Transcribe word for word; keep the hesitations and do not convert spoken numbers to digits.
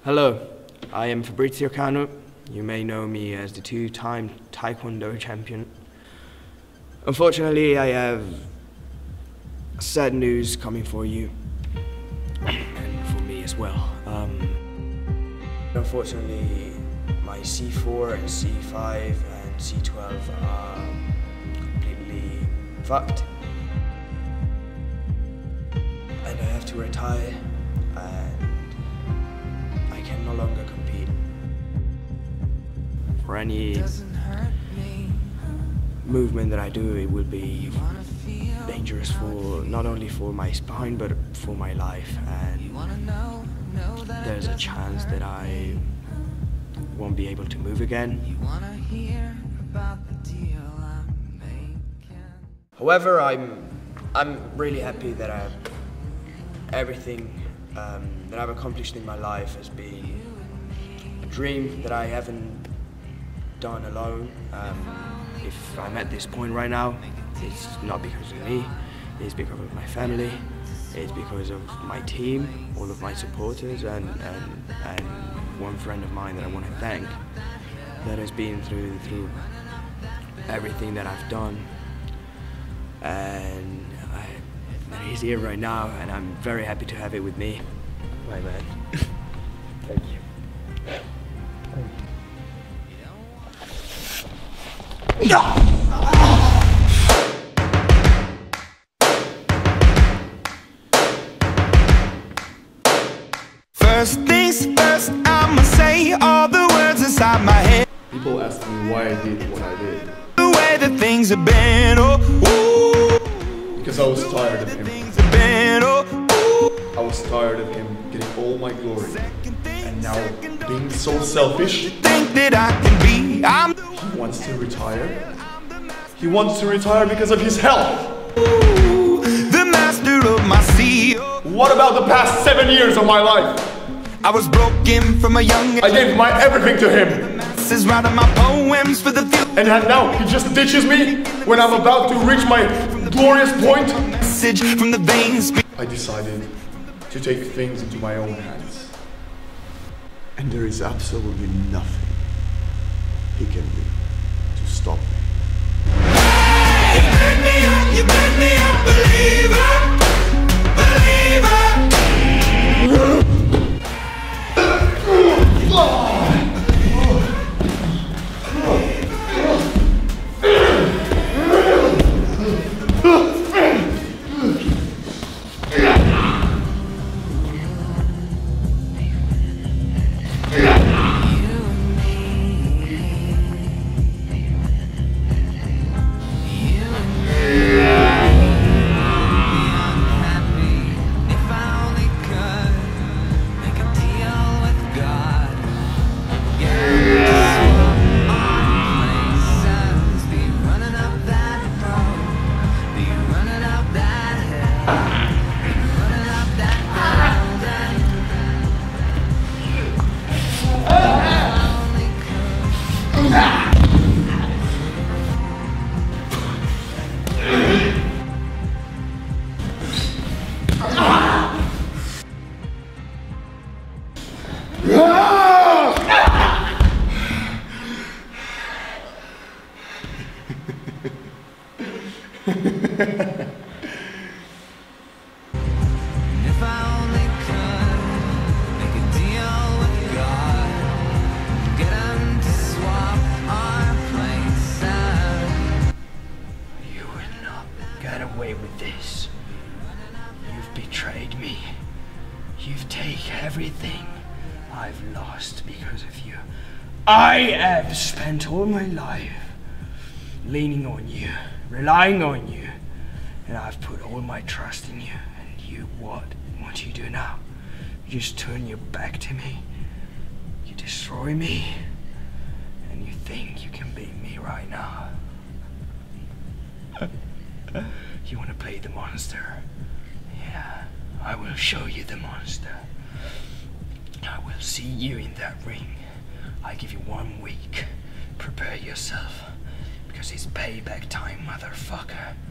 Hello, I am Fabrizio Cano. You may know me as the two-time Taekwondo champion. Unfortunately, I have sad news coming for you, and for me as well. Um, unfortunately, my C four and C five and C twelve are completely fucked. And I have to retire, and I can no longer compete. For any movement that I do, it will be dangerous for not only for my spine but for my life, and there's a chance that I won't be able to move again. However, I'm I'm really happy that I everything um, that I've accomplished in my life has been a dream that I haven't done alone. Um, if I'm at this point right now, it's not because of me, it's because of my family, it's because of my team, all of my supporters, and, and, and one friend of mine that I want to thank that has been through, through everything that I've done. And I, and he's here right now, and I'm very happy to have it with me. My man. Thank you. No! First things first, I'ma say all the words inside my head. People ask me why I did what I did. The way that things have been, oh, ooh. Because I was tired of him. Things have been, oh, ooh. I was tired of him getting all my glory. And now being so selfish. Think that I can be, I'm the He wants to retire. He wants to retire because of his health. ooh, the master of my sea. Oh. What about the past seven years of my life? I was broken from a young age. I gave my everything to him. Masses writing my poems for the few. And now he just ditches me when I'm about to reach my glorious point. Message from the veins. I decided to take things into my own hands. And there is absolutely nothing he can do to stop me. You made me up, you made me a believer, believer. If I only could make a deal with God, get him to swap our places. You will not get away with this. You've betrayed me. You've taken everything I've lost because of you. I have spent all my life leaning on you, relying on you, and I've put all my trust in you. And you, what? What do you do now? You just turn your back to me. You destroy me, and you think you can beat me right now. You want to play the monster? Yeah, I will show you the monster. I will see you in that ring. I give you one week. Prepare yourself, because it's payback time, motherfucker.